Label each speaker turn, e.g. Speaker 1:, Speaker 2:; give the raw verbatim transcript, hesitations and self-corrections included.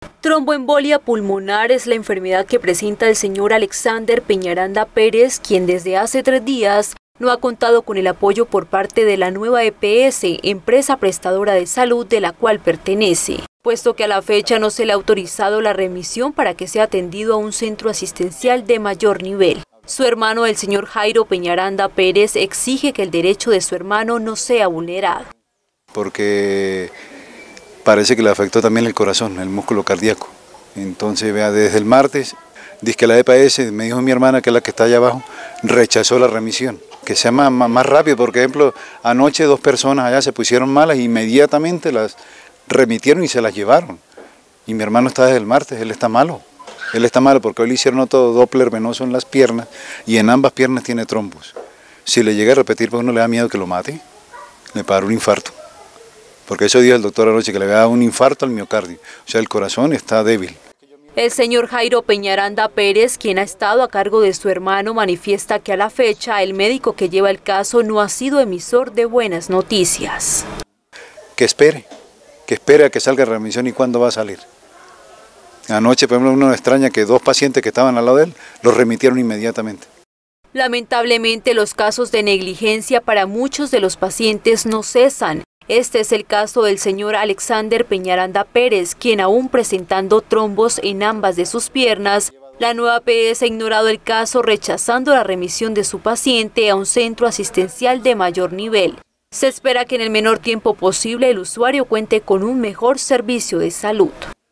Speaker 1: Tromboembolia pulmonar es la enfermedad que presenta el señor Alexander Peñaranda Pérez, quien desde hace tres días no ha contado con el apoyo por parte de la Nueva E P S, empresa prestadora de salud de la cual pertenece, puesto que a la fecha no se le ha autorizado la remisión para que sea atendido a un centro asistencial de mayor nivel. Su hermano, el señor Jairo Peñaranda Pérez, exige que el derecho de su hermano no sea vulnerado.
Speaker 2: Porque parece que le afectó también el corazón, el músculo cardíaco. Entonces, vea, desde el martes, dice que la E P S, me dijo mi hermana, que es la que está allá abajo, rechazó la remisión. Que sea más, más, más rápido, por ejemplo, anoche dos personas allá se pusieron malas, inmediatamente las remitieron y se las llevaron. Y mi hermano está desde el martes, él está malo. Él está malo porque hoy le hicieron otro Doppler venoso en las piernas y en ambas piernas tiene trombos. Si le llega a repetir, pues uno le da miedo que lo mate, le para un infarto. Porque eso dijo el doctor anoche, que le va a dar un infarto al miocardio. O sea, el corazón está débil.
Speaker 1: El señor Jairo Peñaranda Pérez, quien ha estado a cargo de su hermano, manifiesta que a la fecha el médico que lleva el caso no ha sido emisor de buenas noticias.
Speaker 2: Que espere, que espere a que salga remisión y cuándo va a salir. Anoche, por ejemplo, uno extraña que dos pacientes que estaban al lado de él los remitieron inmediatamente.
Speaker 1: Lamentablemente, los casos de negligencia para muchos de los pacientes no cesan. Este es el caso del señor Alexander Peñaranda Pérez, quien aún presentando trombos en ambas de sus piernas, la Nueva E P S ha ignorado el caso, rechazando la remisión de su paciente a un centro asistencial de mayor nivel. Se espera que en el menor tiempo posible el usuario cuente con un mejor servicio de salud.